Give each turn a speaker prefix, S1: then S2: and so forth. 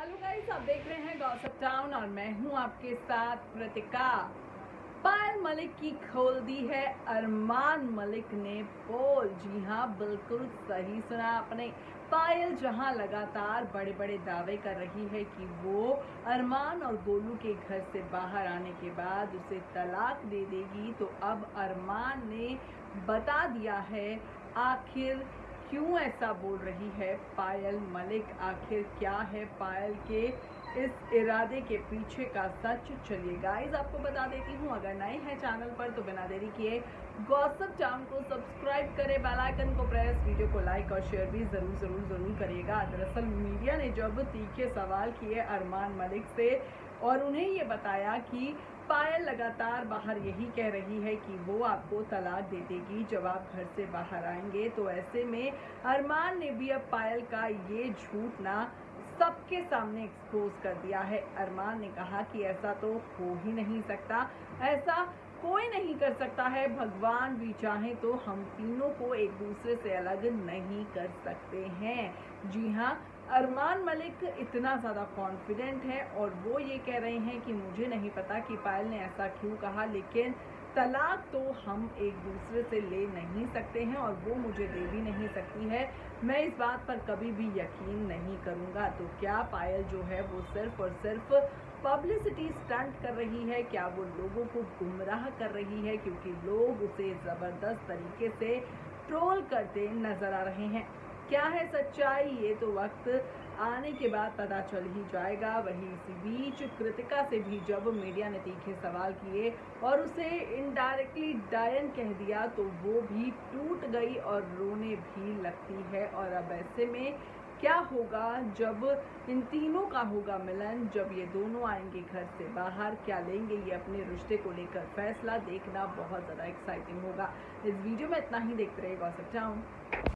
S1: Hello guys, आप देख रहे हैं गॉसिप टाउन और मैं हूं आपके साथ कृतिका। पायल मलिक की खोल दी है अरमान मलिक ने पोल। जी हां, बिल्कुल सही सुना आपने। पायल जहां लगातार बड़े बड़े दावे कर रही है कि वो अरमान और गोलू के घर से बाहर आने के बाद उसे तलाक दे देगी, तो अब अरमान ने बता दिया है आखिर क्यों ऐसा बोल रही है पायल मलिक। आखिर क्या है पायल के इस इरादे के पीछे का सच। चलिए गाइस, आपको बता देती हूँ, अगर नए हैं चैनल पर तो बिना देरी किए गॉसिप टाउन को सब्सक्राइब करें, बेल आइकन को प्रेस, वीडियो को लाइक और शेयर भी जरूर करिएगा। दरअसल मीडिया ने जब तीखे सवाल किए अरमान मलिक से और उन्हें ये बताया कि पायल लगातार बाहर यही कह रही है कि वो आपको तलाक दे देगी जब आप घर से बाहर आएंगे, तो ऐसे में अरमान ने भी अब पायल का ये झूठ ना सबके सामने एक्सपोज कर दिया है। अरमान ने कहा कि ऐसा तो हो ही नहीं सकता, ऐसा कोई नहीं कर सकता है। भगवान भी चाहे तो हम तीनों को एक दूसरे से अलग नहीं कर सकते हैं। जी हाँ, अरमान मलिक इतना ज़्यादा कॉन्फिडेंट है और वो ये कह रहे हैं कि मुझे नहीं पता कि पायल ने ऐसा क्यों कहा, लेकिन तलाक तो हम एक दूसरे से ले नहीं सकते हैं और वो मुझे दे भी नहीं सकती है। मैं इस बात पर कभी भी यकीन नहीं करूँगा। तो क्या पायल जो है वो सिर्फ और सिर्फ पब्लिसिटी स्टंट कर रही है? क्या वो लोगों को गुमराह कर रही है? क्योंकि लोग उसे ज़बरदस्त तरीके से ट्रोल करते नज़र आ रहे हैं। क्या है सच्चाई, ये तो वक्त आने के बाद पता चल ही जाएगा। वहीं इसी बीच कृतिका से भी जब मीडिया ने तीखे सवाल किए और उसे इनडायरेक्टली डायन कह दिया, तो वो भी टूट गई और रोने भी लगती है। और अब ऐसे में क्या होगा जब इन तीनों का होगा मिलन, जब ये दोनों आएंगे घर से बाहर, क्या लेंगे ये अपने रिश्ते को लेकर फैसला, देखना बहुत ज़्यादा एक्साइटिंग होगा। इस वीडियो में इतना ही। देखते रहिए गॉसिप टाउन।